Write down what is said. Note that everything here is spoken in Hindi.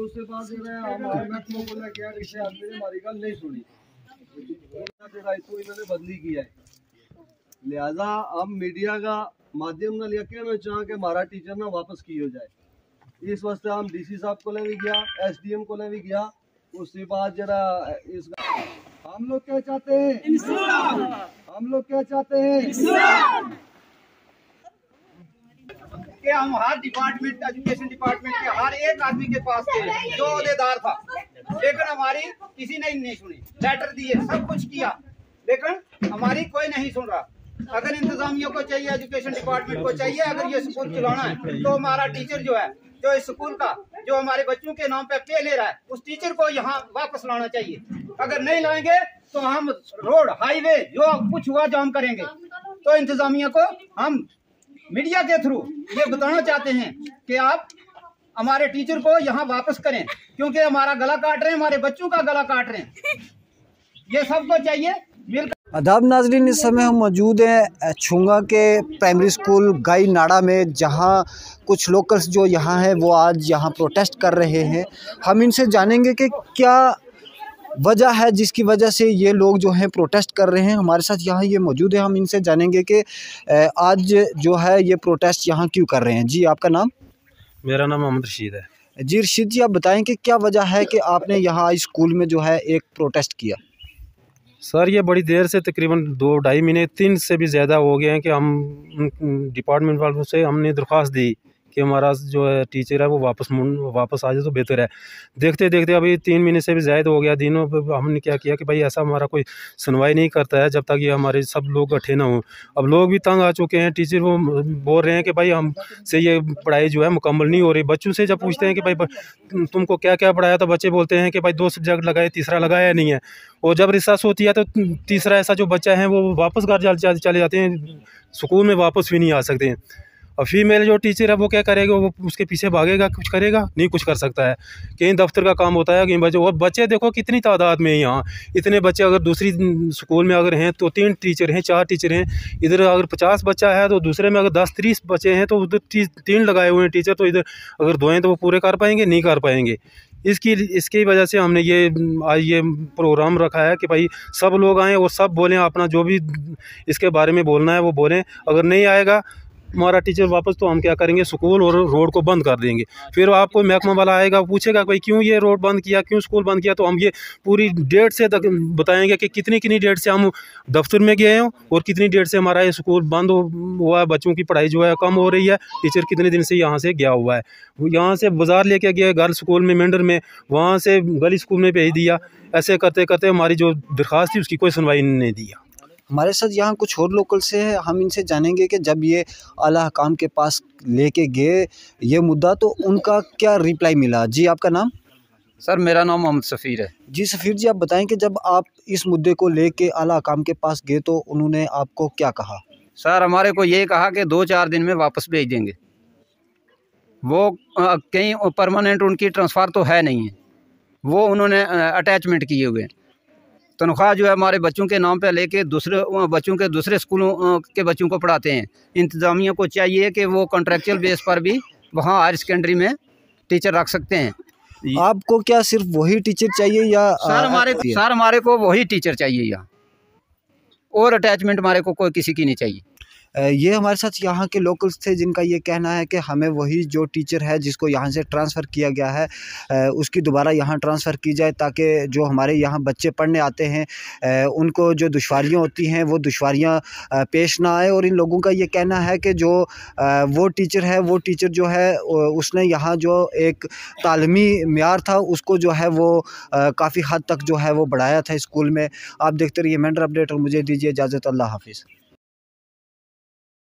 उसके बाद जो है हमारे महकमा को लेके यार इसे आदमी ने हमारी गल नहीं सुनी, तो इन्होंने बदली किया है। लिहाजा हम मीडिया का माध्यम ना लिया कहना चाह के हमारा टीचर ना वापस की हो जाए। इस वास्ते हम डीसी साहब को ले भी गया, एसडीएम को ले भी गया। उसके बाद जरा इस हम लोग क्या चाहते हैं, हम लोग क्या चाहते हैं कि हम हर डिपार्टमेंट, एजुकेशन डिपार्टमेंट के हर एक आदमी के पास थे जो अहदेदार था, लेकिन हमारी किसी ने नहीं सुनी। लेटर दिए, सब कुछ किया, लेकिन हमारी कोई नहीं सुन रहा। अगर इंतजामिया को चाहिए, एजुकेशन डिपार्टमेंट को चाहिए, अगर ये स्कूल चलाना है तो हमारा टीचर जो है, जो इस स्कूल का जो हमारे बच्चों के नाम पे पे ले रहा है, उस टीचर को यहाँ वापस लाना चाहिए। अगर नहीं लाएंगे तो हम रोड, हाईवे जो कुछ हुआ जाम करेंगे। तो इंतजामिया को हम मीडिया के थ्रू ये बताना चाहते हैं कि आप हमारे टीचर को यहाँ वापस करें, क्योंकि हमारा गला काट रहे हैं, हमारे बच्चों का गला काट रहे हैं। ये सबको चाहिए मिलकर। आदाब नाजरीन, इस समय हम मौजूद हैं छुंगा के प्राइमरी स्कूल गाई नाड़ा में, जहां कुछ लोकल्स जो यहां हैं वो आज यहां प्रोटेस्ट कर रहे हैं। हम इनसे जानेंगे कि क्या वजह है जिसकी वजह से ये लोग जो हैं प्रोटेस्ट कर रहे हैं। हमारे साथ यहाँ ये मौजूद है, हम इनसे जानेंगे कि आज जो है ये प्रोटेस्ट यहाँ क्यों कर रहे हैं। जी, आपका नाम? मेरा नाम मोहम्मद रशीद है। जी रशीद जी, आप बताएं कि क्या वजह है कि आपने यहाँ स्कूल में जो है एक प्रोटेस्ट किया? सर, ये बड़ी देर से, तकरीबन 2-2.5 महीने, 3 से भी ज़्यादा हो गए हैं कि हम डिपार्टमेंट वालों से हमने दरख्वास्त दी कि हमारा जो है टीचर है वो वापस आ जाए तो बेहतर है। देखते देखते अभी 3 महीने से भी ज़्यादा हो गया। दिनों पर हमने क्या किया कि भाई ऐसा हमारा कोई सुनवाई नहीं करता है जब तक ये हमारे सब लोग इकट्ठे ना हों। अब लोग भी तंग आ चुके हैं। टीचर वो बोल रहे हैं कि भाई हमसे ये पढ़ाई जो है मुकम्मल नहीं हो रही। बच्चों से जब पूछते हैं कि भाई तुमको क्या क्या पढ़ाया, तो बच्चे बोलते हैं कि भाई 2 सब्जेक्ट लगाए, तीसरा लगाया नहीं है। और जब रिसर्च होती है तो तीसरा ऐसा जो बच्चा है वो वापस घर चले जाते हैं, स्कूल में वापस भी नहीं आ सकते हैं। और फीमेल जो टीचर है वो क्या करेगा, वो उसके पीछे भागेगा, कुछ करेगा नहीं, कुछ कर सकता है। कहीं दफ्तर का काम होता है, कहीं बच्चे, और बच्चे देखो कितनी तादाद में यहाँ इतने बच्चे। अगर दूसरी स्कूल में अगर हैं तो 3 टीचर हैं, 4 टीचर हैं। इधर अगर 50 बच्चा है तो दूसरे में अगर 10-30 बच्चे हैं तो उधर 3 लगाए हुए हैं टीचर। तो इधर अगर 2 हैं तो वो पूरे कर पाएंगे? नहीं कर पाएंगे। इसकी वजह से हमने आज ये प्रोग्राम रखा है कि भाई सब लोग आएँ और सब बोलें, अपना जो भी इसके बारे में बोलना है वो बोलें। अगर नहीं आएगा हमारा टीचर वापस, तो हम क्या करेंगे, स्कूल और रोड को बंद कर देंगे। फिर आपको महकमा वाला आएगा, पूछेगा भाई क्यों ये रोड बंद किया, क्यों स्कूल बंद किया। तो हम ये पूरी डेट से बताएंगे कि कितनी डेट से हम दफ्तर में गए हैं और कितनी डेट से हमारा ये स्कूल बंद हुआ है। बच्चों की पढ़ाई जो है कम हो रही है। टीचर कितने दिन से यहाँ से गया हुआ है, यहाँ से बाज़ार लेके गया, गर्ल्स स्कूल में मेंढर में, वहाँ से गली स्कूल में भेज दिया। ऐसे करते करते हमारी जो दरख्वास्त थी उसकी कोई सुनवाई नहीं दिया। हमारे साथ यहाँ कुछ और लोकल से हैं, हम इनसे जानेंगे कि जब ये आला हकाम के पास लेके गए ये मुद्दा तो उनका क्या रिप्लाई मिला। जी, आपका नाम? सर, मेरा नाम मोहम्मद सफ़ीर है। जी सफ़ीर जी, आप बताएं कि जब आप इस मुद्दे को लेके आला हकाम के पास गए तो उन्होंने आपको क्या कहा? सर, हमारे को ये कहा कि 2-4 दिन में वापस भेज देंगे। वो कहीं परमानेंट उनकी ट्रांसफ़र तो है नहीं है, वो उन्होंने अटैचमेंट किए हुए हैं। तनख्वाह जो है हमारे बच्चों के नाम पे लेके दूसरे बच्चों के दूसरे स्कूलों के बच्चों को पढ़ाते हैं। इंतज़ामिया को चाहिए कि वो कॉन्ट्रैक्चुअल बेस पर भी वहाँ हायर सेकेंडरी में टीचर रख सकते हैं। आपको क्या सिर्फ वही टीचर चाहिए या? सर हमारे को वही टीचर चाहिए यहाँ, और अटैचमेंट हमारे को कोई किसी की नहीं चाहिए। ये हमारे साथ यहाँ के लोकल्स थे जिनका ये कहना है कि हमें वही जो टीचर है जिसको यहाँ से ट्रांसफ़र किया गया है उसकी दोबारा यहाँ ट्रांसफ़र की जाए, ताकि जो हमारे यहाँ बच्चे पढ़ने आते हैं उनको जो दुश्वारियाँ होती हैं वो दुश्वारियाँ पेश ना आए। और इन लोगों का ये कहना है कि जो वो टीचर जो है उसने यहाँ जो एक तालीमी म्यार था उसको जो है वो काफ़ी हद तक जो है वो बढ़ाया था स्कूल में। आप देखते रहिए मेंढर अपडेट और मुझे दीजिए इजाज़त। अल्लाह हाफिज़।